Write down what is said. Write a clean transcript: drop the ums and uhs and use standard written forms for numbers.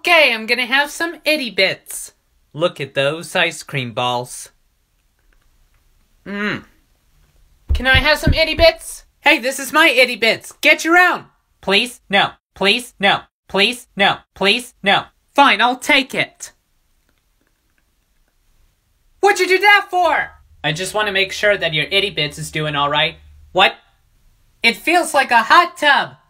Okay, I'm gonna have some Ittibitz. Look at those ice cream balls. Can I have some Ittibitz? Hey, this is my Ittibitz. Get your own. Please, no. Please, no. Please, no. Please, no. Fine, I'll take it. What'd you do that for? I just want to make sure that your Ittibitz is doing alright. What? It feels like a hot tub.